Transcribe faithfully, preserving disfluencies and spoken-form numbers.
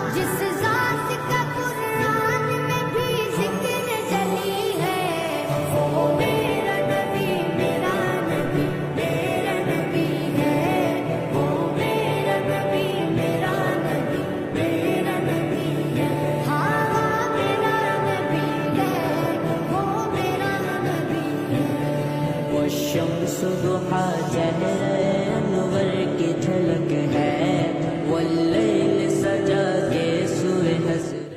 जिस जात का कुरान में भी जिक्र जली है, वो मेरा नबी मेरा नबी मेरा नबी है। वो मेरा नबी मेरा नबी मेरा नबी है। हाँ हाँ मेरा नबी है, वो मेरा नबी है। वश्शम्सु दुहा